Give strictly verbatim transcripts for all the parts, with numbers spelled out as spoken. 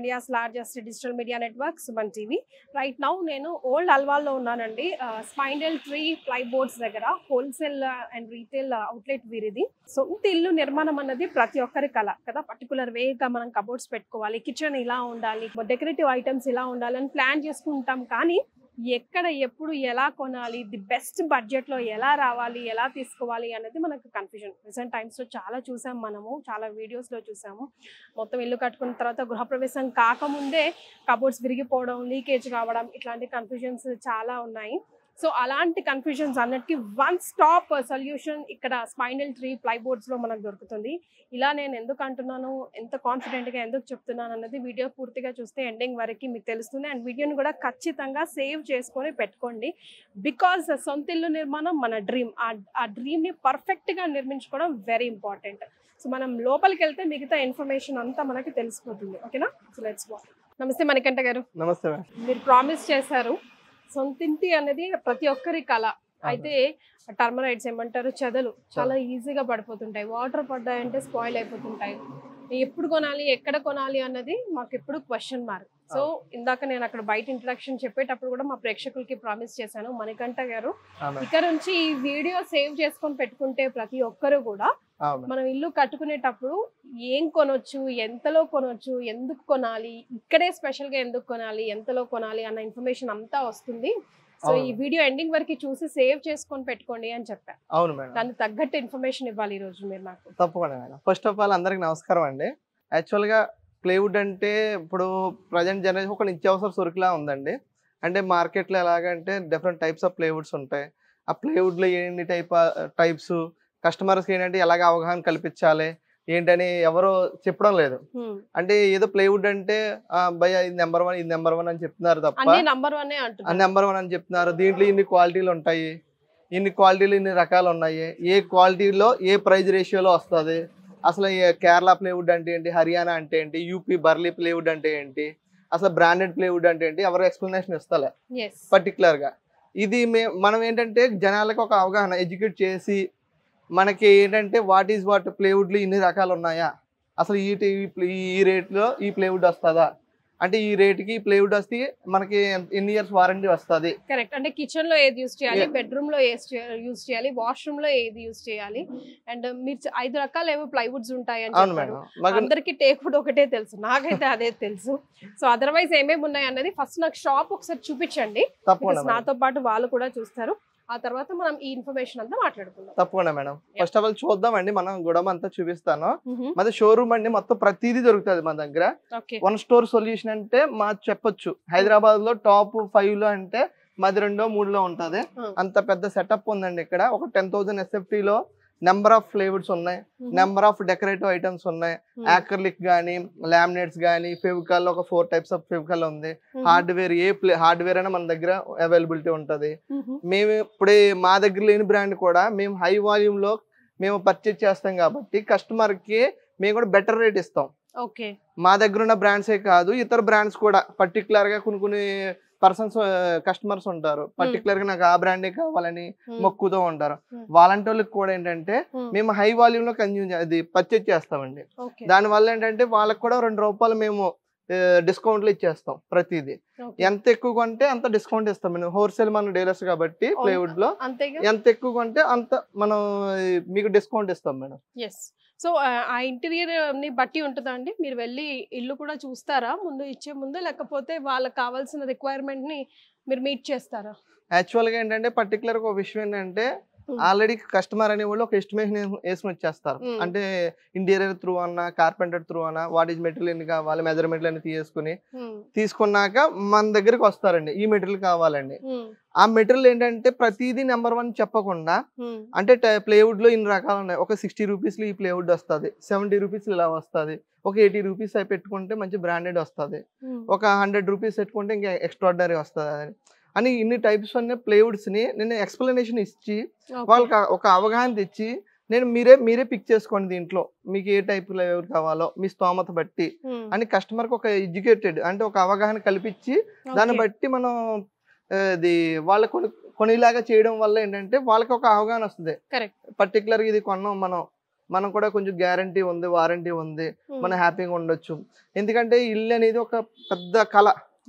India's largest digital media network, Suman T V. Right now, నేను old అల్వాల్లో ఉన్నానండి. Spindle tree plyboards దగ్గర wholesale and retail outlet వీరిది. సొంత ఇల్లు నిర్మాణం అన్నది ప్రతి ఒక్కరి కళ కదా. పర్టికులర్ వేగా మనం కబోర్డ్స్ పెట్టుకోవాలి, కిచెన్ ఇలా ఉండాలి, డెకరేటివ్ ఐటమ్స్ ఇలా ఉండాలి అని ప్లాన్ చేసుకుంటాం. కానీ ఎక్కడ ఎప్పుడు ఎలా కొనాలి, ది బెస్ట్ బడ్జెట్లో ఎలా రావాలి, ఎలా తీసుకోవాలి అనేది మనకు కన్ఫ్యూజన్. రీసెంట్ టైమ్స్లో చాలా చూసాం, మనము చాలా వీడియోస్లో చూసాము. మొత్తం ఇల్లు కట్టుకున్న తర్వాత గృహప్రవేశం కాకముందే కబోర్డ్స్ విరిగిపోవడం, లీకేజ్ కావడం, ఇట్లాంటి కన్ఫ్యూజన్స్ చాలా ఉన్నాయి. సో అలాంటి కన్ఫ్యూజన్స్ అన్నిటికీ వన్ స్టాప్ సొల్యూషన్ ఇక్కడ స్పైండల్ ట్రీ ప్లైబోర్డ్స్లో మనకు దొరుకుతుంది. ఇలా నేను ఎందుకు అంటున్నాను, ఎంత కాన్ఫిడెంట్గా ఎందుకు చెప్తున్నాను అన్నది వీడియో పూర్తిగా చూస్తే ఎండింగ్ వరకు మీకు తెలుస్తుంది. అండ్ వీడియోని కూడా ఖచ్చితంగా సేవ్ చేసుకొని పెట్టుకోండి. బికాజ్ సొంత ఇల్లు నిర్మాణం మన డ్రీమ్. ఆ డ్రీమ్ని పర్ఫెక్ట్గా నిర్మించుకోవడం వెరీ ఇంపార్టెంట్. సో మనం లోపలికి వెళ్తే మిగతా ఇన్ఫర్మేషన్ అంతా మనకి తెలిసిపోతుంది. ఓకేనా? So let's watch. నమస్తే మణికంఠ గారు. నమస్తే. మీరు ప్రామిస్ చేశారు సొంతింటి అనేది ప్రతి ఒక్కరి కళ. అయితే టర్మరైట్స్ ఏమంటారు, చెదలు చాలా ఈజీగా పడిపోతుంటాయి. Water పడ్డాయంటే spoil అయిపోతుంటాయి. ఎప్పుడు కొనాలి, ఎక్కడ కొనాలి అన్నది మాకు ఎప్పుడు క్వశ్చన్ మార్క్. సో ఇందాక నేను అక్కడ బయట ఇంట్రడక్షన్ చెప్పేటప్పుడు కూడా మా ప్రేక్షకులకి ప్రామిస్ చేశాను, మణికంఠ గారు ఇక్కడ నుంచి ఈ వీడియో సేవ్ చేసుకొని పెట్టుకుంటే ప్రతి ఒక్కరు కూడా మనం ఇల్లు కట్టుకునేటప్పుడు ఏం కొనొచ్చు, ఎంతలో కొనొచ్చు, ఎందుకు కొనాలి, ఇక్కడే స్పెషల్ గా ఎందుకు కొనాలి, ఎంతలో కొనాలి అన్న ఇన్ఫర్మేషన్ అంతా వస్తుంది. సో ఈ వీడియో ఎండింగ్ వరకు చూసి సేవ్ చేసుకొని పెట్టుకోండి అని చెప్పాను. అవును మేడం, దానికి తగ్గట్టు ఇన్ఫర్మేషన్ ఇవ్వాలి ఈ రోజు మీరు నాకు. తప్పకుండా మేడం. ఫస్ట్ ఆఫ్ ఆల్ అందరికి నమస్కారం అండి. యాక్చువల్ గా ప్లేవుడ్ అంటే ఇప్పుడు ప్రజెంట్ జనరేషన్ ఒక నిత్యావసర సరుకులా ఉందండి. అంటే మార్కెట్లో ఎలాగంటే డిఫరెంట్ టైప్స్ ఆఫ్ ప్లేవుడ్స్ ఉంటాయి. ఆ ప్లేవుడ్లో ఎన్ని టైప్ టైప్స్ కస్టమర్స్కి ఏంటంటే ఎలాగ అవగాహన కల్పించాలి ఏంటని ఎవరు చెప్పడం లేదు. అంటే ఏదో ప్లేవుడ్ అంటే భయ ఇది నెంబర్ వన్, ఇది నెంబర్ వన్ అని చెప్తున్నారు తప్ప నెంబర్ వన్ నెంబర్ వన్ అని చెప్తున్నారు. దీంట్లో ఇన్ని క్వాలిటీలు ఉంటాయి, ఇన్ని క్వాలిటీలు ఇన్ని రకాలు ఉన్నాయి, ఏ క్వాలిటీలో ఏ ప్రైజ్ రేషియోలో వస్తుంది, అసలు కేరళ ప్లేవుడ్ అంటే ఏంటి, హర్యానా అంటే ఏంటి, యూపీ బర్లీ ప్లేవుడ్ అంటే ఏంటి, అసలు బ్రాండెడ్ ప్లేవుడ్ అంటే ఏంటి, ఎవరు ఎక్స్ప్లెనేషన్ ఇస్తలే పర్టికులర్ గా. ఇది మే మనం ఏంటంటే జనాలకు ఒక అవగాహన ఎడ్యుకేట్ చేసి మనకి ఏంటంటే వాట్ ఈజ్ వాట్ ప్లేవుడ్లు ఇన్ని రకాలు ఉన్నాయా, అసలు ఈ ఈ రేట్లో ఈ ప్లేవుడ్ వస్తుందా, అంటే ఈ రేట్కి ఈ ప్లేవుడ్ వస్తే మనకి ఎన్ని ఇయర్స్ వారంటీ వస్తుంది. కరెక్ట్. అంటే కిచెన్ లో ఏది యూజ్ చేయాలి, బెడ్రూమ్ లో ఏది యూజ్ చేయాలి, వాష్రూమ్ లో ఏది యూజ్ చేయాలి, అండ్ మీరు ఐదు రకాల ఏవో ప్లైవుడ్స్ ఉంటాయి అని చెప్పారు. అందరికి టేక్వుడ్ ఒకటే తెలుసు, నాకైతే అదే తెలుసు. సో అదర్వైజ్ ఏమేమి ఉన్నాయి అన్నది ఫస్ట్ నాకు షాప్ ఒకసారి చూపించండి, నాతో పాటు వాళ్ళు కూడా చూస్తారు. ఆ తర్వాత మనం ఈ ఇన్ఫర్మేషన్ అంతా మాట్లాడుకుందాం. తప్పకుండా మేడం. ఫస్ట్ ఆఫ్ ఆల్ చూద్దామండి, మనం గొడవ అంతా చూపిస్తాను. మాది షోరూమ్ అండి, మొత్తం ప్రతిదీ దొరుకుతుంది మన దగ్గర. వన్ స్టోర్ సొల్యూషన్ అంటే మా చెప్పొచ్చు హైదరాబాద్ లో టాప్ ఫైవ్ లో అంటే మాది రెండో మూడులో ఉంటది. అంత పెద్ద సెటప్ ఉందండి ఇక్కడ. ఒక టెన్ థౌసండ్ ఎస్ఎఫ్టీ లో నెంబర్ ఆఫ్ ఫ్లేవర్స్ ఉన్నాయి, నెంబర్ ఆఫ్ డెకరేటివ్ ఐటమ్స్ ఉన్నాయి, యాక్రిలిక్ గానీ లామినేట్స్ గానీ ఫెవికాల్ ఒక ఫోర్ టైప్స్ ఆఫ్ ఫెవికాల్ ఉంది. హార్డ్వేర్ ఏ ప్లే హార్డ్వేర్ అయినా మన దగ్గర అవైలబిలిటీ ఉంటది. మేము ఇప్పుడే మా దగ్గర లేని బ్రాండ్ కూడా మేము హై వాల్యూమ్ లో మేము పర్చేజ్ చేస్తాం కాబట్టి కస్టమర్ కి మేము కూడా బెటర్ రేట్ ఇస్తాం. మా దగ్గర ఉన్న బ్రాండ్సే కాదు, ఇతర బ్రాండ్స్ కూడా పర్టికులర్ గా కొన్ని కొన్ని పర్సన్స్ కస్టమర్స్ ఉంటారు, పర్టికులర్ గా నాకు ఆ బ్రాండే కావాలని మొక్కుతూ ఉంటారు. వాళ్ళంటి వాళ్ళకి కూడా ఏంటంటే మేము హై వాల్యూమ్ లో కన్జ్యూమ్ అది పర్చేజ్ చేస్తామండి. దాని వల్ల ఏంటంటే వాళ్ళకి కూడా రెండు రూపాయలు మేము డిస్కౌంట్లు ఇచ్చేస్తాం. ప్రతిదీ ఎంత ఎక్కువ కొంటే అంత డిస్కౌంట్ ఇస్తాం. మేము హోల్సేల్ మన డీలర్స్ కాబట్టి ప్లేవుడ్ లో ఎంత ఎక్కువ కొంటే అంత మనం మీకు డిస్కౌంట్ ఇస్తాం మేడం. సో ఆ ఇంటీరియర్ ని బట్టి ఉంటుందా అండి, మీరు వెళ్ళి ఇల్లు కూడా చూస్తారా ముందు ఇచ్చే ముందు, లేకపోతే వాళ్ళకి కావాల్సిన రిక్వైర్మెంట్ ని మీరు మీట్ చేస్తారా? యాక్చువల్ గా ఏంటంటే పర్టికులర్ ఒక విషయం ఏంటంటే ఆల్రెడీ కస్టమర్ అనే వాళ్ళు ఒక ఎస్టిమేషన్ వేసుకుని వచ్చేస్తారు. అంటే ఇంటీరియర్ త్రూ అన్న కార్పెంటర్ త్రూ అన్న వాట్ ఈజ్ మెటీరియల్ ఎన్ని కావాలి, మెజర్మెంట్లు అన్ని తీసుకుని తీసుకున్నాక మన దగ్గరికి వస్తారండి. ఈ మెటీరియల్ కావాలండి. ఆ మెటీరియల్ ఏంటంటే ప్రతిదీ నెంబర్ వన్ చెప్పకుండా, అంటే ప్లేవుడ్ లో ఇన్ని రకాలు ఉన్నాయి. ఒక సిక్స్టీ రూపీస్ లో ఈ ప్లేవుడ్ వస్తుంది, సెవెంటీ రూపీస్ ఇలా వస్తుంది, ఒక ఎయిటీ రూపీస్ అయి పెట్టుకుంటే మంచి బ్రాండెడ్ వస్తుంది, ఒక హండ్రెడ్ రూపీస్ పెట్టుకుంటే ఇంకా ఎక్స్ట్రాడినరీ వస్తుంది అని ఇన్ని టైప్స్ ఉన్న ప్లేవుడ్స్ ని నేను ఎక్స్ప్లెనేషన్ ఇచ్చి వాళ్ళకి ఒక అవగాహన తెచ్చి నేను మీరే మీరే పిక్ చేసుకోండి, దీంట్లో మీకు ఏ టైప్ ప్లేవుడ్ కావాలో మీ స్తోమత బట్టి అని కస్టమర్ కి ఒక ఎడ్యుకేటెడ్ అంటే ఒక అవగాహన కల్పించి దాన్ని బట్టి మనం అది వాళ్ళ కొని కొనిలాగా చేయడం వల్ల ఏంటంటే వాళ్ళకి ఒక అవగాహన వస్తుంది. పర్టికులర్ ఇది కొన్నాం మనం మనం కూడా కొంచెం గ్యారంటీ ఉంది, వారంటీ ఉంది, మనం హ్యాపీగా ఉండొచ్చు. ఎందుకంటే ఇల్లు అనేది ఒక పెద్ద కళ.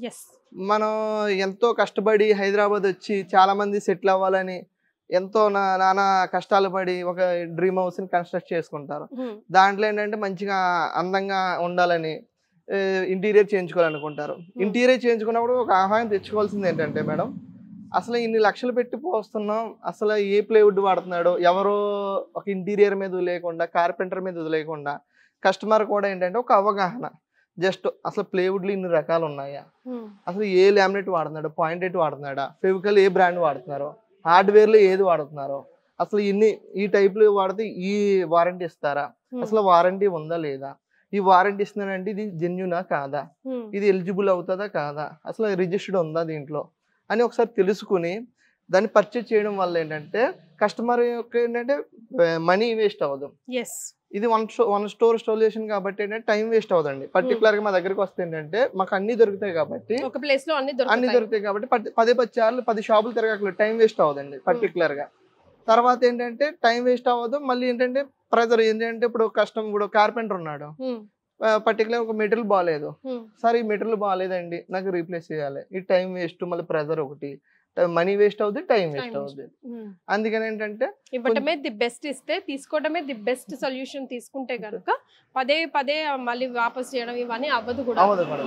మనం ఎంతో కష్టపడి హైదరాబాద్ వచ్చి చాలా మంది సెటిల్ అవ్వాలని ఎంతో నా నానా కష్టాలు పడి ఒక డ్రీమ్ హౌస్ ని కన్స్ట్రక్ట్ చేసుకుంటారు. దాంట్లో ఏంటంటే మంచిగా అందంగా ఉండాలని ఇంటీరియర్ చేయించుకోవాలనుకుంటారు. ఇంటీరియర్ చేయించుకున్నప్పుడు ఒక ఆహ్వానం తెచ్చుకోవాల్సింది ఏంటంటే మేడం, అసలు ఇన్ని లక్షలు పెట్టి పోస్తున్నాం, అసలు ఏ ప్లేవుడ్ వాడుతున్నాడో ఎవరో ఒక ఇంటీరియర్ మీద వదిలేయకుండా, కార్పెంటర్ మీద వదిలేయకుండా కస్టమర్ కూడా ఏంటంటే ఒక అవగాహన. జస్ట్ అసలు ప్లేవుడ్లు ఇన్ని రకాలు ఉన్నాయా, అసలు ఏ లామినేట్ వాడుతున్నాడు, పాయింట్ ఎయిట్ వాడుతున్నాడా, ఫెవికల్ ఏ బ్రాండ్ వాడుతున్నారో, హార్డ్వేర్లో ఏది వాడుతున్నారో, అసలు ఇన్ని ఈ టైప్లు వాడితే ఈ వారంటీ ఇస్తారా, అసలు వారంటీ ఉందా లేదా, ఈ వారంటీ ఇస్తున్నాడంటే ఇది జెన్యునా కాదా, ఇది ఎలిజిబుల్ అవుతుందా కాదా, అసలు రిజిస్టర్డ్ ఉందా దీంట్లో అని ఒకసారి తెలుసుకుని దాన్ని పర్చేజ్ చేయడం వల్ల ఏంటంటే కస్టమర్ యొక్క ఏంటంటే మనీ వేస్ట్ అవ్వదు. ఇది వన్ వన్ స్టోర్ సొల్యూషన్ కాబట్టి ఏంటంటే టైం వేస్ట్ అవ్వదండి. పర్టికులర్ గా మా దగ్గరకు వస్తే ఏంటంటే మాకు అన్ని దొరుకుతాయి కాబట్టి ఒక ప్లేస్ లో అన్ని అన్ని దొరుకుతాయి కాబట్టి పదే పది సార్లు పది షాపులు తిరగక్కలేదు, టైం వేస్ట్ అవ్వదండి పర్టికులర్ గా. తర్వాత ఏంటంటే టైం వేస్ట్ అవ్వదు. మళ్ళీ ఏంటంటే ప్రెజర్ ఏంటంటే ఇప్పుడు కస్టమర్ ఇప్పుడు కార్పెంటర్ ఉన్నాడు, పర్టికులర్ ఒక మెటీరియల్ బాగాలేదు, సార్ ఈ మెటీరియల్ బాగాలేదండి నాకు రీప్లేస్ చేయాలి, ఈ టైం వేస్ట్, మళ్ళీ ప్రెజర్ ఒకటి, మనీ వేస్ట్ అవుతుంది, టైం వేస్ట్ అవుతుంది. అందుకని ఏంటంటే ఇవ్వటమే ది బెస్ట్, ఇస్తే తీసుకోవడమే ది బెస్ట్ సొల్యూషన్. తీసుకుంటే కనుక పదే పదే మళ్ళీ వాపస్ చేయడం ఇవన్నీ అవ్వదు కూడా. అవ్వదు మేడం.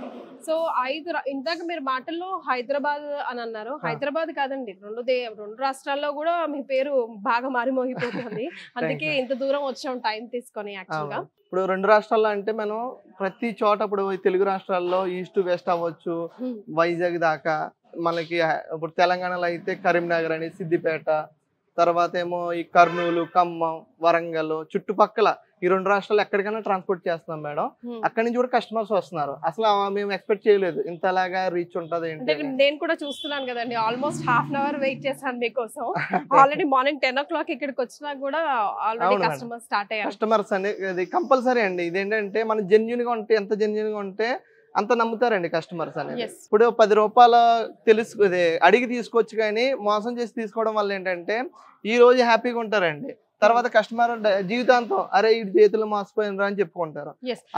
సో ఐదు ఇందాక మీరు మాటల్లో హైదరాబాద్ అని అన్నారు, హైదరాబాద్ కాదండి, రెండు దే రెండు రాష్ట్రాల్లో కూడా మీ పేరు బాగా మారిమోగిపోతుంది. అందుకే ఇంత దూరం వచ్చాం టైం తీసుకొని. యాక్చువల్గా ఇప్పుడు రెండు రాష్ట్రాల్లో అంటే మనం ప్రతి చోట ఇప్పుడు తెలుగు రాష్ట్రాల్లో ఈస్ట్ వెస్ట్ అవ్వచ్చు, వైజాగ్ దాకా, మనకి ఇప్పుడు తెలంగాణలో అయితే కరీంనగర్ అని, సిద్దిపేట, తర్వాత ఏమో ఈ కర్నూలు, ఖమ్మం, వరంగల్ చుట్టుపక్కల ఈ రెండు రాష్ట్రాలు ఎక్కడికైనా ట్రాన్స్పోర్ట్ చేస్తున్నాం మేడం. అక్కడి నుంచి కూడా కస్టమర్స్ వస్తున్నారు. అసలు మేము ఎక్స్పెక్ట్ చేయలేదు ఇంతలాగా రీచ్ ఉంటది. నేను కూడా చూస్తున్నాను కదండి, almost half an hour wait చేశాను మీకోసం. Already morning ten o'clock ఇక్కడికి వచ్చినా కూడా ఆల్రెడీ కస్టమర్స్ స్టార్ట్ అయ్యారు. కస్టమర్స్ అనేది కంపల్సరీ అండి. ఇదేంటంటే మనం జెన్యూన్ గా ఉంటే, ఎంత జెన్యూన్ గా ఉంటే అంత నమ్ముతారండి కస్టమర్స్ అనేది. ఇప్పుడు పది రూపాయలు తెలుసు అడిగి తీసుకోవచ్చు, కానీ మోసం చేసి తీసుకోవడం వల్ల ఏంటంటే ఈ రోజు హ్యాపీగా ఉంటారండి, తర్వాత కస్టమర్ జీవితాంతం అరే ఈ చేతులు మోసపోయినరా అని చెప్పుకుంటారు.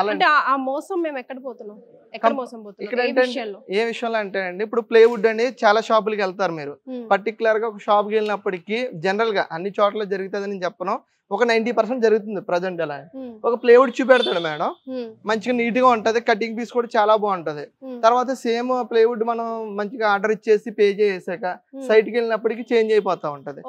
ఆ మోసం మేము ఎక్కడ పోతున్నాం, ఎక్కడ మోసం పోతున్నాం ఇక్కడ ఏ విషయంలో అంటే అండి, ఇప్పుడు ప్లేవుడ్ అని చాలా షాపులకి వెళ్తారు మీరు. పర్టికులర్ గా ఒక షాప్కి వెళ్ళినప్పటికీ జనరల్ గా అన్ని చోట్ల జరుగుతుందని చెప్పను, ఒక నైన్టీ పర్సెంట్ జరుగుతుంది ప్రజెంట్. అలా ఒక ప్లేవుడ్ చూపెడతాడు మేడం, మంచిగా నీట్ గా ఉంటది, కటింగ్ పీస్ కూడా చాలా బాగుంటది. తర్వాత సేమ్ ప్లేవుడ్ మనం మంచిగా ఆర్డర్ ఇచ్చేసి పే చేసాక సైట్ కి వెళ్ళినప్పటికీ చేంజ్ అయిపోతా ఉంటది,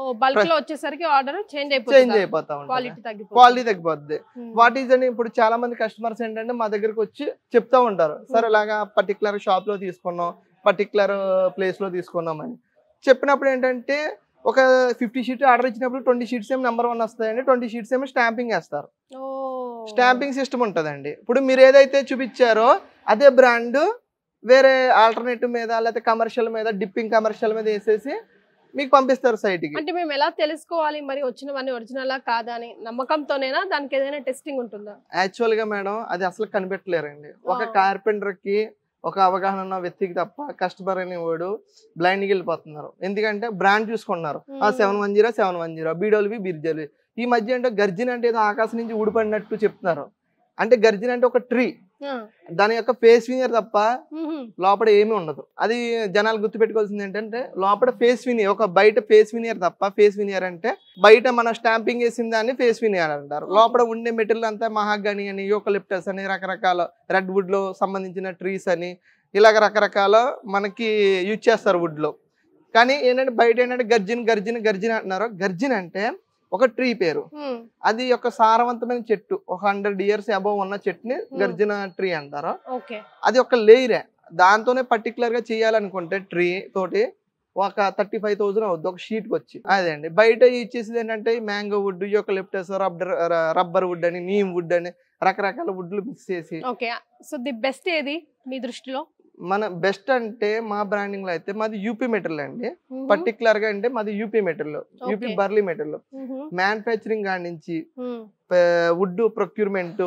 చేంజ్ అయిపోతా ఉంటది, క్వాలిటీ తగ్గిపోద్ది. వాట్ ఈజ్ అని ఇప్పుడు చాలా మంది కస్టమర్స్ ఏంటంటే మా దగ్గరకు వచ్చి చెప్తా ఉంటారు, సార్ ఇలాగా పర్టికులర్ షాప్ లో తీసుకున్నాం, పర్టికులర్ ప్లేస్ లో తీసుకున్నాం అని చెప్పినప్పుడు ఏంటంటే ఒక ఫిఫ్టీ షీట్ ఆర్డర్ ఇచ్చినప్పుడు ట్వంటీ షీట్స్ ఏమో నెంబర్ వన్ వస్తాయండి, ట్వంటీ షీట్స్ ఏమో స్టాంపింగ్ వేస్తారు. స్టాంపింగ్ సిస్టమ్ ఉంటుందండి. ఇప్పుడు మీరు ఏదైతే చూపించారో అదే బ్రాండ్ వేరే ఆల్టర్నేటివ్ మీద లేకపోతే కమర్షియల్ మీద, డిప్పింగ్ కమర్షియల్ మీద వేసేసి మీకు పంపిస్తారు సైట్ కి. అంటే మేము ఎలా తెలుసుకోవాలి మరి వచ్చినవన్నీ ఒరిజినల్ కాదా అని? నమ్మకంతోనేనా, దానికి ఏదైనా టెస్టింగ్ ఉంటుందా? యాక్చువల్ గా మేడం అది అసలు కనిపెట్టలేరండి. ఒక కార్పెంటర్ కి ఒక అవగాహన ఉన్న వ్యక్తికి తప్ప కస్టమర్ అనేవాడు బ్లైండ్ కి వెళ్ళిపోతున్నారు. ఎందుకంటే బ్రాండ్ చూసుకున్నారు, ఆ seven one zero seven one zero బీడోల్వి బీర్జల్వి. ఈ మధ్య అంటే గర్జిన్ అంటే ఏదో ఆకాశం నుంచి ఊడిపడినట్టు చెప్తున్నారు. అంటే గర్జిన్ అంటే ఒక ట్రీ, దాని యొక్క ఫేస్ వినియర్ తప్ప లోపల ఏమీ ఉండదు. అది జనాలు గుర్తుపెట్టుకోవాల్సింది ఏంటంటే లోపల ఫేస్ వినియర్, ఒక బయట ఫేస్ వినియర్ తప్ప, ఫేస్ వినియర్ అంటే బయట మన స్టాంపింగ్ వేసిన దాన్ని ఫేస్ వినియర్ అంటారు. లోపల ఉండే మెటీరియల్ అంతా మహాగని అని, యూకలిప్టస్ అని, రకరకాల రెడ్ వుడ్ లో సంబంధించిన ట్రీస్ అని, ఇలాగ రకరకాల మనకి యూజ్ చేస్తారు వుడ్ లో. కానీ ఏంటంటే బయట ఏంటంటే గర్జిన్ గర్జిన్ గర్జిన్ అంటున్నారు. గర్జిన్ అంటే ఒక ట్రీ పేరు, అది ఒక సారవంతమైన చెట్టు, ఒక హండ్రెడ్ ఇయర్స్ అబౌవ్ ఉన్న చెట్టుని గర్జిన ట్రీ అంటారు. అది ఒక లేయరే, దాంతోనే పర్టికులర్ గా చేయాలనుకుంటే ట్రీ తోటి ఒక థర్టీ ఫైవ్ థౌసండ్ అవుద్ది ఒక షీట్ కి వచ్చి. అదే అండి బయట ఇచ్చేసి ఏంటంటే mango wood, eucalyptus, rubber rubber wood అని, నీమ్ వుడ్ అని రకరకాల వుడ్లు మిక్స్ చేసి. ఓకే, సో ది బెస్ట్ ఏది మీ దృష్టిలో? మన బెస్ట్ అంటే మా బ్రాండింగ్ లో అయితే మాది యూపీ మెటీరియల్ అండి. పర్టికులర్ గా అంటే మాది యూపీ మెటీరియల్, యూపీ బర్లీ మెటీరియల్. మ్యానుఫ్యాక్చరింగ్ కాడి నుంచి వుడ్ ప్రొక్యూర్మెంట్,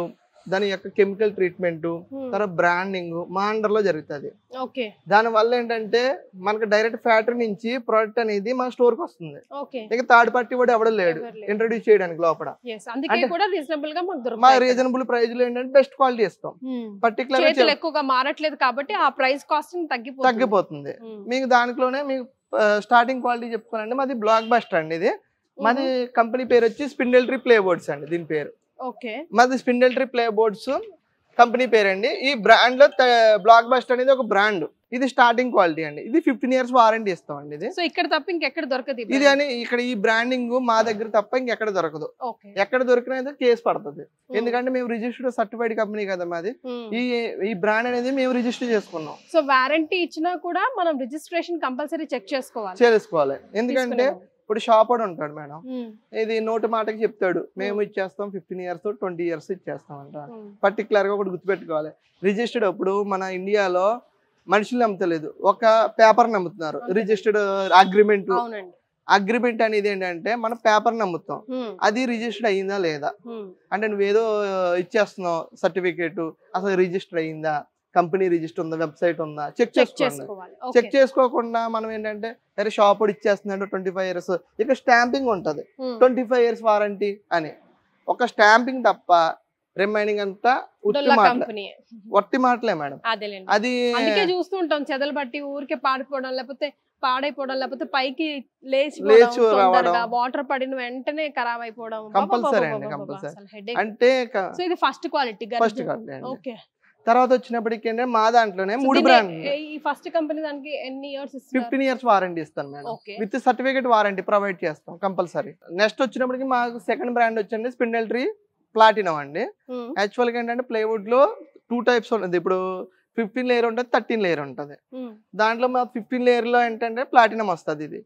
దాని యొక్క కెమికల్ ట్రీట్మెంట్, తర్వాత బ్రాండింగ్ మా అండర్ లో జరుగుతుంది. దాని వల్ల ఏంటంటే మనకు డైరెక్ట్ ఫ్యాక్టరీ నుంచి ప్రోడక్ట్ అనేది మన స్టోర్ కి వస్తుంది. ఇక థర్డ్ పార్టీ కూడా ఎవడో లేడు ఇంట్రొడ్యూస్ చేయడానికి లోపల. మా రీజనబుల్ ప్రైస్ లో ఏంటంటే బెస్ట్ క్వాలిటీ ఇస్తాం. పర్టికులర్ ఎక్కువగా మారట్లేదు కాబట్టి ఆ ప్రైస్ కాస్ట్ తగ్గిపోతుంది. మీకు దాంట్లోనే మీకు స్టార్టింగ్ క్వాలిటీ చెప్పుకోవాలంటే మాది బ్లాక్ బస్టర్ అండి. ఇది మాది కంపెనీ పేరు వచ్చి స్పిండిల్ ట్రీ ప్లే బోర్డ్స్ అండి. దీని పేరు మాది spindle tree ply boards company పేరు అండి. ఈ బ్రాండ్ లో బ్లాక్ బస్టర్ అనేది ఒక బ్రాండ్. ఇది స్టార్టింగ్ క్వాలిటీ అండి. ఇది ఫిఫ్టీన్ ఇయర్స్ వారంటీ ఇస్తాం అండి. ఇది ఇక్కడ తప్ప ఇంకెక్కడ దొరకదు ఇది అని ఇక్కడ ఈ బ్రాండింగ్ మా దగ్గర తప్ప ఇంకెక్కడ దొరకదు. ఎక్కడ దొరికిన కేసు పడుతుంది. ఎందుకంటే మేము రిజిస్టర్డ్ సర్టిఫైడ్ కంపెనీ కదా మాది. ఈ ఈ బ్రాండ్ అనేది మేము రిజిస్టర్ చేసుకున్నాం. సో వారంటీ ఇచ్చినా కూడా మనం రిజిస్ట్రేషన్ కంపల్సరీ చెక్ చేసుకోవాలి చేసుకోవాలి ఎందుకంటే ఇప్పుడు షాప్ వాడు ఉంటాడు మేడం, ఇది నోటి మాటకి చెప్తాడు మేము ఇచ్చేస్తాం ఫిఫ్టీన్ ఇయర్స్ ట్వంటీ ఇయర్స్ ఇచ్చేస్తాం అంట. పర్టికులర్ గా ఒకటి గుర్తుపెట్టుకోవాలి. రిజిస్టర్డ్ అప్పుడు మన ఇండియాలో మనుషులు నమ్ముతలేదు, ఒక పేపర్ నమ్ముతున్నారు. రిజిస్టర్డ్ అగ్రిమెంట్ అగ్రిమెంట్ అనేది ఏంటంటే మనం పేపర్ నమ్ముతాం, అది రిజిస్టర్డ్ అయ్యిందా లేదా అంటే నువ్వేదో ఇచ్చేస్తున్నావు సర్టిఫికేట్, అసలు రిజిస్టర్ అయ్యిందా, కంపెనీ రిజిస్టర్ ఉందా, వెబ్సైట్ ఉందా చెక్ చేసుకోవాలి. చెక్ చేసుకోకుండా మనం ఏంటంటే అరే షాప్ వాడు ఇచ్చేస్తున్నాడు ట్వంటీ ఫైవ్ ఇయర్స్ ఇక్కడ స్టాంపింగ్ ఉంటది ట్వంటీ ఫైవ్ ఇయర్స్ వారంటీ అని. ఒక స్టాంపింగ్ తప్ప రిమైనింగ్ అంతా ఉట్టి మాటలే వట్టి మాటలే మేడం. అది చూస్తూ ఉంటాం చెదలు బట్టి ఊరికే పాడిపోవడం, లేకపోతే పాడైపోవడం, లేకపోతే పైకి లేచి వాటర్ పడిన వెంటనే ఖరాబ్ అయిపోవడం కంపల్సరీ అండి. కంపల్సరీ అంటే ఇది ఫస్ట్ క్వాలిటీ. ఫస్ట్ క్వాలిటీ తర్వాత వచ్చినప్పటికి ఏంటంటే మా దాంట్లోనే మూడు బ్రాండ్. ఈ ఫస్ట్ కంపెనీ దానికి ఎన్ని ఇయర్స్ ఇస్తారు? ఫిఫ్టీన్ ఇయర్స్ వారంటీ ఇస్తాను madam. With certificate warranty provide చేస్తాం కంపల్సరీ. నెక్స్ట్ వచ్చినప్పటికి మాకు సెకండ్ బ్రాండ్ వచ్చండి స్పిండిల్ ట్రీ ప్లాటినం అండి. యాక్చువల్ గా ఏంటంటే ప్లేవుడ్ లో టూ టైప్స్ ఉంటుంది. ఇప్పుడు ఫిఫ్టీన్ లేయర్ ఉంటుంది, థర్టీన్ లేయర్ ఉంటుంది. దాంట్లో మా ఫిఫ్టీన్ లేయర్ లో ఏంటంటే ప్లాటినం వస్తుంది. ఇది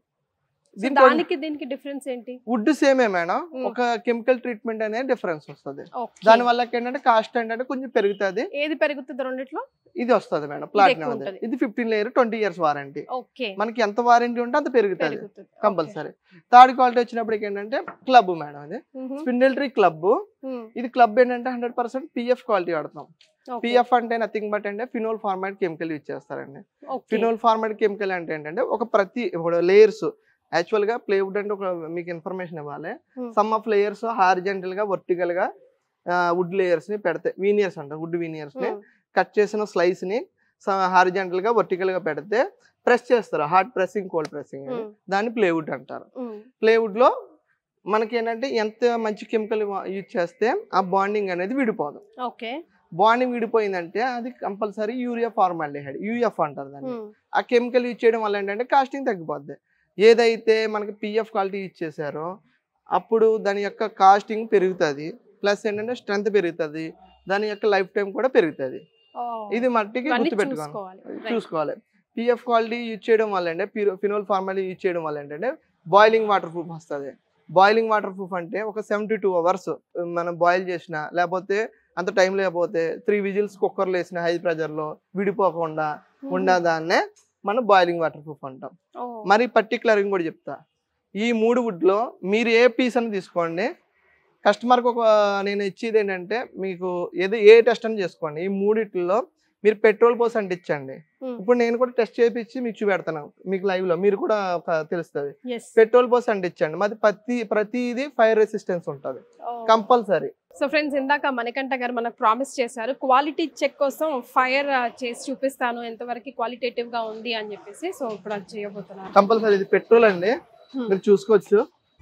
దానికి దీనికి డిఫరెన్స్ ఏంటి? వుడ్ సేమే మేడం, ఒక కెమికల్ ట్రీట్మెంట్ అనేది డిఫరెన్స్ వస్తుంది. దాని వల్ల ఏంటంటే కాస్ట్ ఏంటంటే కొంచెం పెరుగుతుంది. ఏది పెరుగుతుంది రెండిట్లో? ఇది వస్తుంది మేడం ప్లాటినం. ఇది fifteen layer twenty years warranty. మనకి ఎంత వారంటీ ఉంటే అంత పెరుగుతుంది కంపల్సరీ. థర్డ్ క్వాలిటీ వచ్చినప్పటికి ఏంటంటే క్లబ్ మేడం. ఇది స్పిండిల్ ట్రీ క్లబ్. ఇది క్లబ్ ఏంటంటే హండ్రెడ్ పర్సెంట్ పిఎఫ్ క్వాలిటీ వాడతాం. పిఎఫ్ అంటే నథింగ్ బట్ అంటే ఫినోల్ ఫార్మాట్ కెమికల్ యూజ్ చేస్తారండి. ఫినోల్ ఫార్మాట్ కెమికల్ అంటే ఏంటంటే ఒక ప్రతి లేయర్స్ యాక్చువల్ గా ప్లేవుడ్ అంటే ఒక మీకు ఇన్ఫర్మేషన్ ఇవ్వాలి. సమ్ ఆఫ్ లేయర్స్ హారిజెంటల్ గా వర్టికల్ గా వుడ్ లేయర్స్ ని పెడితే వీనియర్స్ అంటారు. వుడ్ వీనియర్స్ ని కట్ చేసిన స్లైస్ ని హారిజెంటల్ గా వర్టికల్ గా పెడితే ప్రెస్ చేస్తారు. హార్డ్ ప్రెస్సింగ్, కోల్డ్ ప్రెస్సింగ్, దాన్ని ప్లేవుడ్ అంటారు. ప్లేవుడ్ లో మనకి ఏంటంటే ఎంత మంచి కెమికల్ యూజ్ చేస్తే ఆ బాండింగ్ అనేది విడిపోదు. బాండింగ్ విడిపోయిందంటే అది కంపల్సరీ యూరియా ఫార్మాల్డిహైడ్ యూఎఫ్ అంటారు దాన్ని. ఆ కెమికల్ యూజ్ చేయడం వల్ల ఏంటంటే కాస్టింగ్ తగ్గిపోద్ది. ఏదైతే మనకి పిఎఫ్ క్వాలిటీ యూజ్ చేశారో అప్పుడు దాని యొక్క కాస్టింగ్ పెరుగుతుంది, ప్లస్ ఏంటంటే స్ట్రెంత్ పెరుగుతుంది, దాని యొక్క లైఫ్ టైం కూడా పెరుగుతుంది. ఇది మట్టికి గుర్తుపెట్టుకోవాలి చూసుకోవాలి. పిఎఫ్ క్వాలిటీ యూజ్ చేయడం వల్ల అంటే ఫినోల్ ఫార్మాలిటీ యూజ్ చేయడం వల్ల ఏంటంటే బాయిలింగ్ వాటర్ ప్రూఫ్ వస్తుంది. బాయిలింగ్ వాటర్ ప్రూఫ్ అంటే ఒక సెవెంటీ టూ అవర్స్ మనం బాయిల్ చేసిన లేకపోతే అంత టైం లేకపోతే త్రీ విజిల్స్ కుక్కర్లో వేసిన హై ప్రెషర్లో విడిపోకుండా ఉండదాన్నే మనం బాయిలింగ్ వాటర్ ప్రూఫ్ అంటాం. మరి పర్టికులర్ కూడా చెప్తా, ఈ మూడు వుడ్ లో మీరు ఏ పీస్ అని తీసుకోండి, కస్టమర్కి ఒక నేను ఇచ్చేది ఏంటంటే మీకు ఏదో ఏ టెస్ట్ అని చేసుకోండి. ఈ మూడిట్లో మీరు పెట్రోల్ పోసి అంటించండి. ఇప్పుడు నేను కూడా టెస్ట్ చేయించి మీకు చూపెడతాను మీకు లైవ్ లో, మీరు కూడా తెలుస్తుంది. పెట్రోల్ పోసి అంటించండి. మరి ప్రతి ప్రతిది ఫైర్ రెసిస్టెన్స్ ఉంటుంది కంపల్సరీ. సో ఫ్రెండ్స్, ఇందాక మణికంఠ గారు మనకు ప్రామిస్ చేశారు క్వాలిటీ చెక్ కోసం ఫైర్ చేసి చూపిస్తాను ఎంతవరకు క్వాలిటేటివ్ గా ఉంది అని చెప్పేసి. సో ఇప్పుడు అది చేయబోతున్నారు కంపల్సరీ. ఇది పెట్రోల్ అండి, మీరు చూసుకోవచ్చు.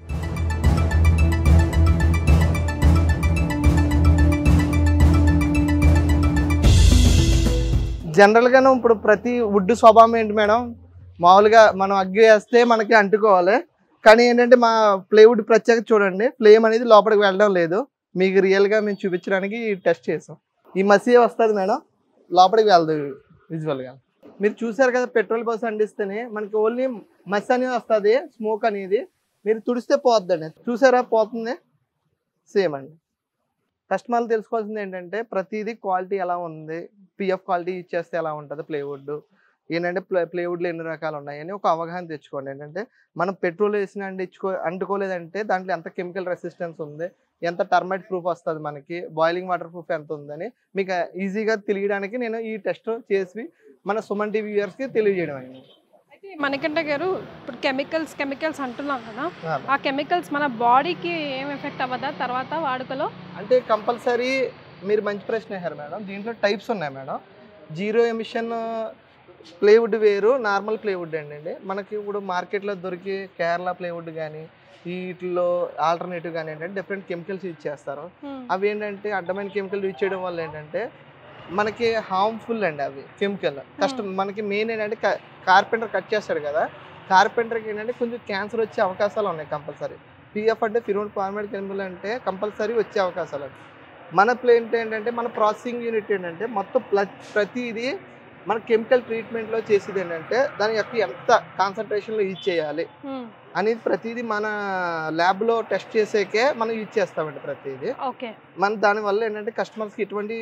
జనరల్ గాను ఇప్పుడు ప్రతి వుడ్ స్వభావం ఏంటి మేడం, మామూలుగా మనం అగ్గి వేస్తే మనకి అంటుకోవాలి. కానీ ఏంటంటే మా ప్లేవుడ్ ప్రత్యేకత చూడండి, ఫ్లేమ్ అనేది లోపలికి వెళ్ళడం లేదు. మీకు రియల్ గా మేము చూపించడానికి టెస్ట్ చేసాం. ఈ మసి వస్తుంది మేడం, లోపలికి వెళ్దు విజువల్ గా. మీరు చూసారు కదా పెట్రోల్ పోసి అండిస్తేనే మనకి ఓన్లీ మసి అనేది వస్తుంది, స్మోక్ అనేది మీరు తుడిస్తే పోతుందండి. చూసారా పోతుంది. సేమ్ అండి. కస్టమర్లు తెలుసుకోవాల్సింది ఏంటంటే ప్రతిదీ క్వాలిటీ ఎలా ఉంది, పిఎఫ్ క్వాలిటీ ఇచ్చేస్తే ఎలా ఉంటుంది, ప్లేవుడ్ ఏంటంటే ప్లే ప్లేవుడ్లో ఎన్ని రకాలు ఉన్నాయని ఒక అవగాహన తెచ్చుకోండి. ఏంటంటే మనం పెట్రోల్ వేసిన అంటించుకో అంటుకోలేదంటే దాంట్లో ఎంత కెమికల్ రెసిస్టెన్స్ ఉంది, ఎంత టర్మైట్ ప్రూఫ్ వస్తుంది మనకి, బాయిలింగ్ వాటర్ ప్రూఫ్ ఎంత ఉందని మీకు ఈజీగా తెలియడానికి నేను ఈ టెస్ట్ చేసి మన సుమన్ టీవీ వ్యూవర్స్ కి తెలియజేయడం అయింది. అయితే మణికంఠ గారు ఇప్పుడు కెమికల్స్ కెమికల్స్ అంటున్నాం కదా, ఆ కెమికల్స్ మన బాడీకి ఏం ఎఫెక్ట్ అవ్వదా తర్వాత వాడుకలో? అంటే కంపల్సరీ మీరు మంచి ప్రశ్న వేశారు మేడం. దీంట్లో టైప్స్ ఉన్నాయి మేడం. జీరో ఎమిషన్ ప్లేవుడ్ వేరు, నార్మల్ ప్లేవుడ్ అండి. మనకి ఇప్పుడు మార్కెట్లో దొరికి కేరళ ప్లేవుడ్ కానీ వీటిలో ఆల్టర్నేటివ్ కానీ ఏంటంటే డిఫరెంట్ కెమికల్స్ యూజ్ చేస్తారు. అవి ఏంటంటే అడ్డమైన కెమికల్ యూజ్ చేయడం వల్ల ఏంటంటే మనకి హార్మ్ఫుల్ అండి. అవి కెమికల్ కష్టం మనకి మెయిన్ ఏంటంటే కార్పెంటర్ కట్ చేస్తాడు కదా, కార్పెంటర్కి ఏంటంటే కొంచెం క్యాన్సర్ వచ్చే అవకాశాలు ఉన్నాయి కంపల్సరీ. పిఎఫ్ అంటే ఫినోల్ ఫార్మేట్ కెమికల్ అంటే కంపల్సరీ వచ్చే అవకాశాలు. మన ప్లేంట్ ఏంటంటే మన ప్రాసెసింగ్ యూనిట్ ఏంటంటే మొత్తం ప్రతిదీ మన కెమికల్ ట్రీట్మెంట్లో చేసేది ఏంటంటే దాని యొక్క ఎంత కాన్సన్ట్రేషన్లో యూజ్ చేయాలి అనేది ప్రతిదీ మన ల్యాబ్లో టెస్ట్ చేసేకే మనం యూజ్ చేస్తామండి ప్రతిదీ. మన దానివల్ల ఏంటంటే కస్టమర్స్కి ఎటువంటి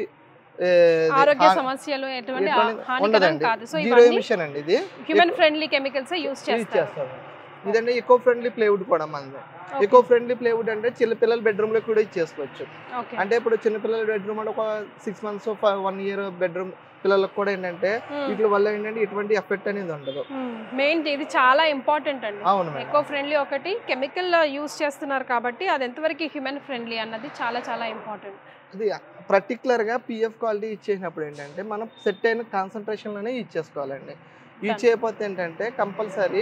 ఆరోగ్య సమస్యలు ఎటువంటి హానికరం కాదు. సో జీరో ఎమిషన్ అండి, ఇది హ్యూమన్ ఫ్రెండ్లీ కెమికల్స్ యూజ్ చేస్తాం. ఇదంటే ఎకో ఫ్రెండ్లీ ప్లేవుడ్ కూడా మనది. ఎకో ఫ్రెండ్లీ ప్లేవుడ్ అంటే చిన్న పిల్లల బెడ్రూమ్ లో కూడా చేసుకోవచ్చు. అంటే ఇప్పుడు చిన్న పిల్లల బెడ్రూమ్ అంటే ఒక six months one year bedroom పిల్లలకు కూడా ఏంటంటే వీటి వల్ల ఏంటంటే ఎటువంటి ఎఫెక్ట్ అనేది ఉండదు. మెయిన్ ఇది చాలా ఇంపార్టెంట్ అండి. అవును, ఎకో ఫ్రెండ్లీ ఒకటి, కెమికల్ యూజ్ చేస్తున్నారు కాబట్టి అది ఎంతవరకు హ్యూమన్ ఫ్రెండ్లీ అన్నది చాలా చాలా ఇంపార్టెంట్. అది పర్టికులర్ గా పిఎఫ్ క్వాలిటీ ఇచ్చేసినప్పుడు ఏంటంటే మనం సెట్ అయిన కాన్సన్ట్రేషన్ లోనే యూజ్ చేసుకోవాలండి. యూజ్ చేయకపోతే ఏంటంటే కంపల్సరీ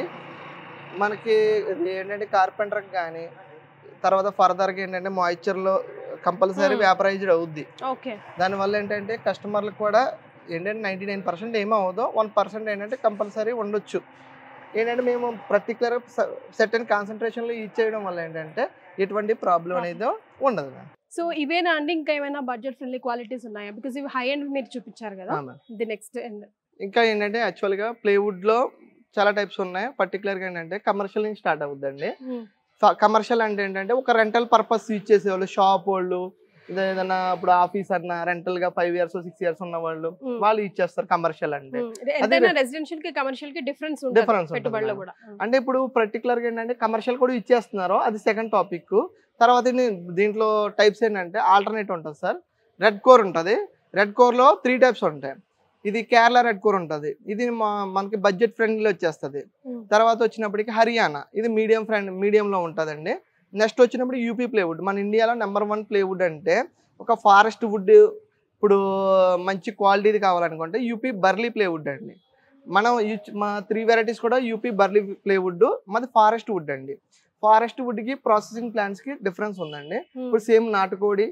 మనకి ఏంటంటే కార్పెంటర్కి కానీ తర్వాత ఫర్దర్గా ఏంటంటే మాయిశ్చర్లో కంపల్సరీ వ్యాపరైజ్డ్ అవుద్ది. దానివల్ల ఏంటంటే కస్టమర్లకు కూడా ఏంటంటే నైంటీ నైన్ పర్సెంట్ ఏమో అవ్వదో వన్ పర్సెంట్ ఏంటంటే కంపల్సరీ ఉండొచ్చు. ఏంటంటే మేము పర్టికులర్ సెట్ అండ్ కాన్సన్ట్రేషన్లో యూజ్ చేయడం వల్ల ఏంటంటే ఎటువంటి ప్రాబ్లం అనేది ఉండదు. సో ఇవేనా అండి, ఇంకా ఏమైనా బడ్జెట్ ఫ్రెండ్లీ క్వాలిటీస్ ఉన్నాయా? బికాజ్ ఇవి హై ఎండ్ మీరు చూపించారు కదా, ది నెక్స్ట్ ఎండ్ ఇంకా ఏంటంటే యాక్చువల్గా ప్లేవుడ్లో చాలా టైప్స్ ఉన్నాయి. పర్టికులర్గా ఏంటంటే కమర్షియల్ నుంచి స్టార్ట్ అవుతుందండి. కమర్షియల్ అంటే ఏంటంటే ఒక రెంటల్ పర్పస్ యూజ్ చేసేవాళ్ళు, షాప్ వాళ్ళు, ఏదైనా ఇప్పుడు ఆఫీస్ అన్న రెంటల్ గా ఫైవ్ ఇయర్స్ సిక్స్ ఇయర్స్ ఉన్న వాళ్ళు వాళ్ళు యూజ్ చేస్తారు కమర్షియల్ అంటే. రెసిడెన్షియల్ కి కమర్షియల్ కి డిఫరెన్స్ డిఫరెన్స్ అంటే ఇప్పుడు పర్టికులర్ గా ఏంటంటే కమర్షియల్ కూడా యూజ్ చేస్తున్నారు, అది సెకండ్ టాపిక్. తర్వాత దీంట్లో టైప్స్ ఏంటంటే ఆల్టర్నేట్ ఉంటుంది సార్. రెడ్ కోర్ ఉంటుంది, రెడ్ కోర్ లో త్రీ టైప్స్ ఉంటాయి. ఇది కేరళ రెడ్ కోర్ ఉంటుంది, ఇది మనకి బడ్జెట్ ఫ్రెండ్లీ వచ్చేస్తుంది. తర్వాత వచ్చినప్పటికి హర్యానా, ఇది మీడియం ఫ్రెండ్ మీడియం లో ఉంటుందండి. నెక్స్ట్ వచ్చినప్పుడు యూపీ ప్లేవుడ్, మన ఇండియాలో నెంబర్ వన్ ప్లేవుడ్ అంటే ఒక ఫారెస్ట్ వుడ్. ఇప్పుడు మంచి క్వాలిటీది కావాలనుకుంటే యూపీ బర్లీ ప్లేవుడ్ అండి. మనం మా త్రీ వెరైటీస్ కూడా యూపీ బర్లీ ప్లేవుడ్, మాది ఫారెస్ట్ వుడ్ అండి. ఫారెస్ట్ వుడ్ కి ప్రాసెసింగ్ ప్లాంట్స్ కి డిఫరెన్స్ ఉందండి. ఇప్పుడు సేమ్ నాటుకోడి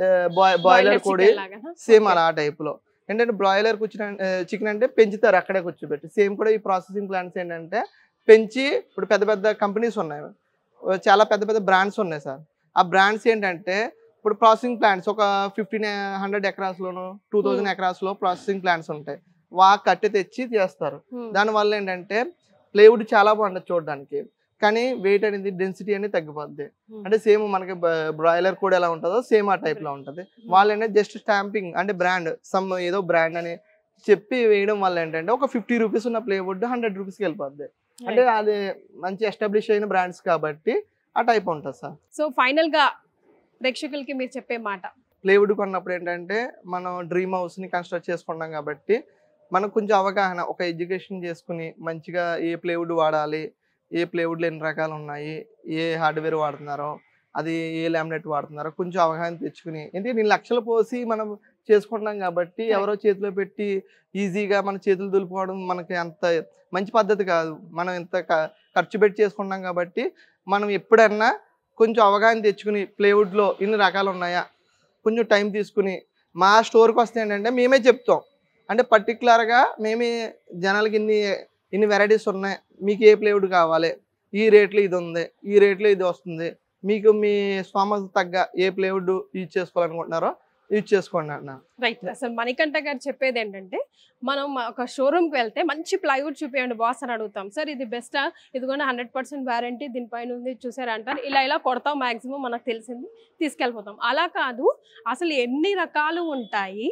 బాయిలర్ కోడి సేమ్ అలా ఆ టైప్ లో ఏంటంటే బ్రాయిలర్ కూర్చుని చికెన్ అంటే పెంచుతారు అక్కడే కూర్చోబెట్టి. సేమ్ కూడా ఈ ప్రాసెసింగ్ ప్లాంట్స్ ఏంటంటే పెంచి ఇప్పుడు పెద్ద పెద్ద కంపెనీస్ ఉన్నాయి, చాలా పెద్ద పెద్ద బ్రాండ్స్ ఉన్నాయి సార్. ఆ బ్రాండ్స్ ఏంటంటే ఇప్పుడు ప్రాసెసింగ్ ప్లాంట్స్ ఒక ఫిఫ్టీన్ హండ్రెడ్ ఎకరాస్ లోను టూ థౌసండ్ ఎకరాస్ లో ప్రాసెసింగ్ ప్లాంట్స్ ఉంటాయి. వా కట్టి తెచ్చి చేస్తారు. దానివల్ల ఏంటంటే ప్లేవుడ్ చాలా బాగుంటుంది చూడడానికి, కానీ వెయిట్ అనేది డెన్సిటీ అనేది తగ్గిపోద్ది. అంటే సేమ్ మనకి బ్రాయిలర్ కూడా ఎలా ఉంటుందో సేమ్ ఆ టైప్ లో ఉంటది. వాళ్ళు ఏంటంటే జస్ట్ స్టాంపింగ్ అంటే బ్రాండ్ సమ్ ఏదో బ్రాండ్ అని చెప్పి వేయడం వల్ల ఏంటంటే ఒక ఫిఫ్టీ రూపీస్ ఉన్న ప్లేవుడ్ హండ్రెడ్ రూపీస్కి వెళ్ళిపోద్ది. అంటే అది మంచి ఎస్టాబ్లిష్ అయిన బ్రాండ్స్ కాబట్టి ఆ టైప్ ఉంటుంది సార్. సో ఫైనల్ గా ప్రేక్షకులకి మీరు చెప్పే మాట, ప్లేవుడ్ కొన్నప్పుడు ఏంటంటే మనం డ్రీమ్ హౌస్ ని కన్స్ట్రక్ట్ చేసుకున్నాం కాబట్టి మనకు కొంచెం అవగాహన, ఒక ఎడ్యుకేషన్ చేసుకుని మంచిగా ఏ ప్లేవుడ్ వాడాలి, ఏ ప్లేవుడ్లు ఎన్ని రకాలు ఉన్నాయి, ఏ హార్డ్వేర్ వాడుతున్నారో, అది ఏ లామినేట్ వాడుతున్నారో కొంచెం అవగాహన తెచ్చుకుని, ఎందుకంటే నేను లక్షలు పోసి మనం చేసుకుంటున్నాం కాబట్టి ఎవరో చేతిలో పెట్టి ఈజీగా మన చేతులు దులుపుకోవడం మనకి అంత మంచి పద్ధతి కాదు. మనం ఇంత ఖర్చు పెట్టి చేసుకుంటాం కాబట్టి మనం ఎప్పుడన్నా కొంచెం అవగాహన తెచ్చుకుని ప్లేవుడ్లో ఇన్ని రకాలు ఉన్నాయా కొంచెం టైం తీసుకుని మా స్టోర్కి వస్తే ఏంటంటే మేమే చెప్తాం. అంటే పర్టికులర్గా మేమే జనాలకి ఇన్ని ఇన్ని వెరైటీస్ ఉన్నాయి, మీకు ఏ ప్లేవుడ్ కావాలి, ఈ రేట్లో ఇది ఉంది, ఈ రేట్లో ఇది వస్తుంది, మీకు మీ స్వామత తగ్గ ఏ ప్లేవుడ్ యూజ్ చేసుకోవాలనుకుంటున్నారో యూజ్ చేసుకోండి అన్న. రైట్. అసలు మణికంఠ గారు చెప్పేది ఏంటంటే మనం ఒక షోరూమ్కి వెళ్తే మంచి ప్లైవుడ్ చూపించండి బాస్ అని అడుగుతాం. సార్ ఇది బెస్టా, ఇదిగోండి హండ్రెడ్ పర్సెంట్ వ్యారంటీ దీనిపైన ఉంది చూసారంటారు, ఇలా ఇలా కొడతాం, మ్యాక్సిమం మనకు తెలిసింది తీసుకెళ్ళిపోతాం. అలా కాదు, అసలు ఎన్ని రకాలు ఉంటాయి,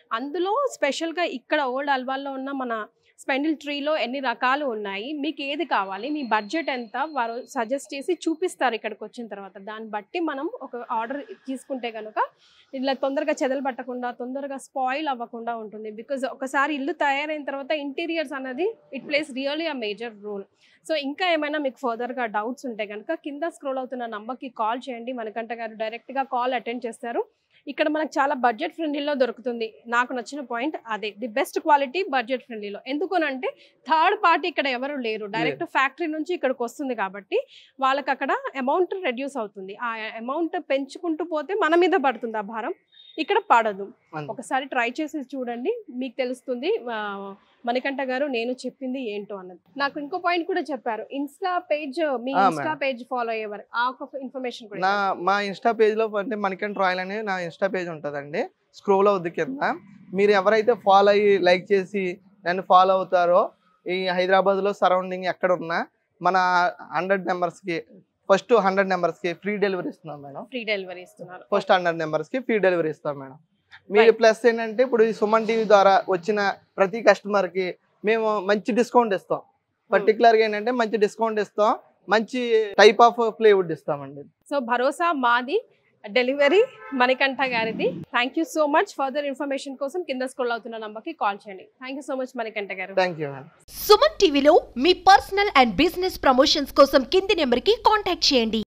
అందులో స్పెషల్గా ఇక్కడ ఓల్డ్ అల్వాల్లో ఉన్న మన స్పెండిల్ ట్రీలో ఎన్ని రకాలు ఉన్నాయి, మీకు ఏది కావాలి, మీ బడ్జెట్ ఎంత, వారు సజెస్ట్ చేసి చూపిస్తారు ఇక్కడికి వచ్చిన తర్వాత. దాన్ని బట్టి మనం ఒక ఆర్డర్ తీసుకుంటే కనుక ఇలా తొందరగా చెదలు పట్టకుండా తొందరగా స్పాయిల్ అవ్వకుండా ఉంటుంది. బికాజ్ ఒకసారి ఇల్లు తయారైన తర్వాత ఇంటీరియర్స్ అనేది it place really a major role. So ఇంకా ఏమైనా మీకు ఫర్దర్గా డౌట్స్ ఉంటే కనుక కింద స్క్రోల్ అవుతున్న నంబర్కి కాల్ చేయండి. మణికంఠ గారు డైరెక్ట్గా కాల్ అటెండ్ చేస్తారు. ఇక్కడ మనకు చాలా బడ్జెట్ ఫ్రెండ్లీలో దొరుకుతుంది. నాకు నచ్చిన పాయింట్ అదే, ది బెస్ట్ క్వాలిటీ బడ్జెట్ ఫ్రెండ్లీలో. ఎందుకనంటే థర్డ్ పార్టీ ఇక్కడ ఎవరు లేరు, డైరెక్ట్ ఫ్యాక్టరీ నుంచి ఇక్కడికి వస్తుంది కాబట్టి వాళ్ళకి అక్కడ అమౌంట్ రెడ్యూస్ అవుతుంది. ఆ అమౌంట్ పెంచుకుంటూ పోతే మన మీద పడుతుంది ఆ భారం, ఇక్కడ పడదు. ఒకసారి ట్రై చేసి చూడండి, మీకు తెలుస్తుంది మణికంఠ గారు నేను చెప్పింది ఏంటో అన్నది. నాకు ఇంకో పాయింట్ కూడా చెప్పారు, ఇన్స్టా పేజ్, మీ ఇన్స్టా పేజ్ ఫాలో అయ్యేవారు, ఆ ఒక ఇన్ఫర్మేషన్ కూడా. నా మా ఇన్స్టా పేజ్ లో అంటే మణికంఠ రాయల్ అని నా ఇన్స్టా పేజ్ ఉంటుందండి, స్క్రోల్ అవుద్ది కింద. మీరు ఎవరైతే ఫాలో అయ్యి లైక్ చేసి నన్ను ఫాలో అవుతారో ఈ హైదరాబాద్ లో సరౌండింగ్ ఎక్కడ ఉన్నా మన హండ్రెడ్ నెంబర్స్ కి ఫస్ట్ హండ్రెడ్ నెంబర్స్ కి ఫ్రీ డెలివరీ ఇస్తున్నాం మేడం. ఫ్రీ డెలివరీ ఇస్తున్నారు. ఫస్ట్ హండ్రెడ్ నెంబర్స్ కి ఫ్రీ డెలివరీ ఇస్తాం మేడం. మీ ప్లస్ ఏంటంటే ఇప్పుడు ఈ సుమన్ టీవీ ద్వారా వచ్చిన ప్రతి కస్టమర్ కి మేము మంచి డిస్కౌంట్ ఇస్తాం. పర్టికులర్ గా ఏంటంటే మంచి డిస్కౌంట్ ఇస్తాం, మంచి టైప్ ఆఫ్ ప్లేవుడ్ ఇస్తామండి. సో భరోసా మాది, డెలివరీ మణికంఠ గారిది. Thank you so much. Further information కోసం కింద స్క్రోల్ అవుతున్న నంబర్ కి కాల్ చేయండి. Thank you so much Manikanta garu. Thank you madam. Suman టీవీలో మీ పర్సనల్ అండ్ బిజినెస్ ప్రమోషన్స్ కోసం కింది నెంబర్ కి కాంటాక్ట్ చేయండి.